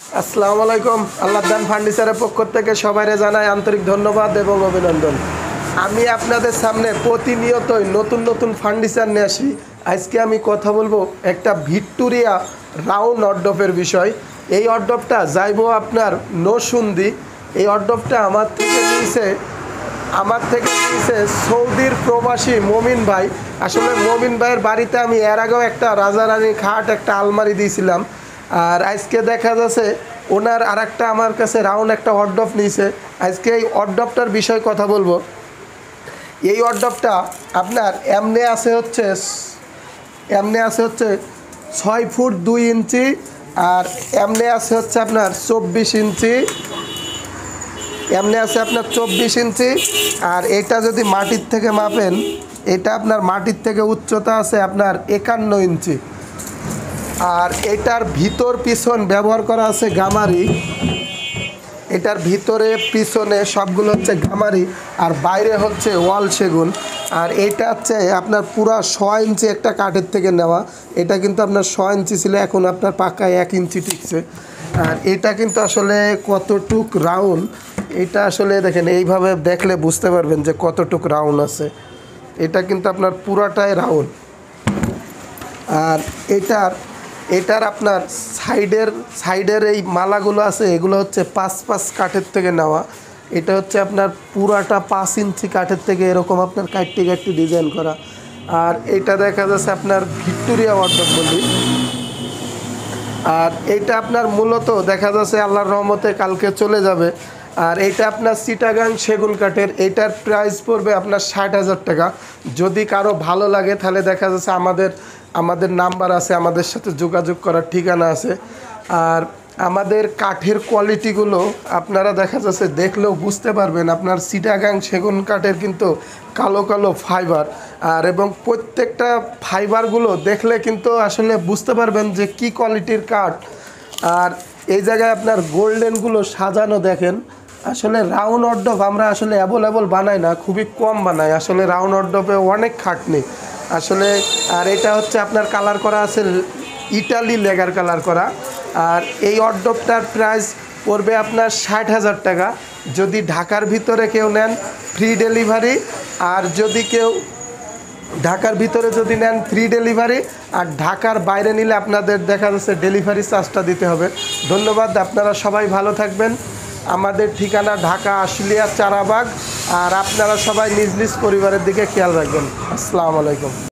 আসসালামু আলাইকুম। আল্লাহ দান ফার্নিচারের পক্ষ থেকে সবাইরে জানাই আন্তরিক ধন্যবাদ এবং অভিনন্দন। আমি আপনাদের সামনে প্রতিনিয়তই নতুন নতুন ফার্নিচার নিয়ে আসি। আজকে আমি কথা বলবো একটা ভিক্টোরিয়া রাউন্ড অর্ডফের বিষয়। এই অর্ডফটা যাইবো আপনার নরসিংদী। এই অর্ডফটা আমার থেকে নিয়েছে সৌদির প্রবাসী মমিন ভাই। আসলে মমিন ভাইয়ের বাড়িতে আমি এর আগেও একটা রাজারানী খাট, একটা আলমারি দিয়েছিলাম। আর আজকে দেখা যাচ্ছে ওনার আর একটা আমার কাছে রাউন্ড একটা অর্ডফ নিয়েছে। আজকে এই অর্ডফটার বিষয়ে কথা বলবো। এই অর্ডফটা আপনার এমনি আছে হচ্ছে 6 ফুট 2 ইঞ্চি, আর এমনি আছে হচ্ছে আপনার 24 ইঞ্চি। এমনি আছে আপনার 24 ইঞ্চি। আর এটা যদি মাটির থেকে মাপেন, এটা আপনার মাটির থেকে উচ্চতা আছে আপনার 51 ইঞ্চি। আর এটার ভিতর পিছন ব্যবহার করা আছে গামারি। এটার ভিতরে পিছনে সবগুলো হচ্ছে গামারি, আর বাইরে হচ্ছে ওয়াল সেগুন। আর এটা হচ্ছে আপনার পুরা 6 ইঞ্চি একটা কাঠের থেকে নেওয়া। এটা কিন্তু আপনার 6 ইঞ্চি ছিল, এখন আপনার পাকায় 1 ইঞ্চি টিকছে। আর এটা কিন্তু আসলে কতটুক রাউন্ড, এটা আসলে দেখেন, এইভাবে দেখলে বুঝতে পারবেন যে কতটুক রাউন্ড আছে। এটা কিন্তু আপনার পুরাটাই রাউন্ড। আর এটার আপনার সাইডের এই মালাগুলো আছে, এগুলো হচ্ছে 5 কাঠের থেকে নেওয়া। এটা হচ্ছে আপনার পুরাটা 5 ইঞ্চি কাঠের থেকে এরকম আপনার কাটটি ডিজাইন করা। আর এটা দেখা যাচ্ছে আপনার ভিক্টোরিয়া ওয়ার্ডরোব বলি। আর এইটা আপনার মূলত দেখা যাচ্ছে আল্লাহর রহমতে কালকে চলে যাবে। আর এইটা আপনার চিটাগাং সেগুন কাঠের। এইটার প্রাইস পড়বে আপনার 60,000 টাকা। যদি কারো ভালো লাগে তাহলে দেখা যাচ্ছে আমাদের নাম্বার আছে, আমাদের সাথে যোগাযোগ করার ঠিকানা আছে। আর আমাদের কাঠের কোয়ালিটিগুলো আপনারা দেখা যাচ্ছে দেখলেও বুঝতে পারবেন। আপনার চিটাগাং সেগুন কাঠের কিন্তু কালো কালো ফাইবার, আর এবং প্রত্যেকটা ফাইবারগুলো দেখলে কিন্তু আসলে বুঝতে পারবেন যে কি কোয়ালিটির কাঠ। আর এই জায়গায় আপনার গোল্ডেনগুলো সাজানো দেখেন। আসলে রাউন্ড অর্ডফ আমরা আসলে অ্যাভেলেবল বানাই না, খুবই কম বানাই। আসলে রাউন্ড অর্ডফে অনেক খাটনি আসলে। আর এটা হচ্ছে আপনার কালার করা আছে ইটালি লেগার কালার করা। আর এই অর্ডফটার প্রাইস পড়বে আপনার 60,000 টাকা। যদি ঢাকার ভিতরে কেউ নেন ফ্রি ডেলিভারি, আর যদি কেউ ঢাকার ভিতরে যদি নেন ফ্রি ডেলিভারি, আর ঢাকার বাইরে নিলে আপনাদের দেখা যাচ্ছে ডেলিভারি চার্জটা দিতে হবে। ধন্যবাদ, আপনারা সবাই ভালো থাকবেন। আমাদের ঠিকানা ঢাকা আশুলিয়া চারাবাগ। আর আপনারা সবাই নিজ নিজ পরিবারের দিকে খেয়াল রাখবেন। আসসালামু আলাইকুম।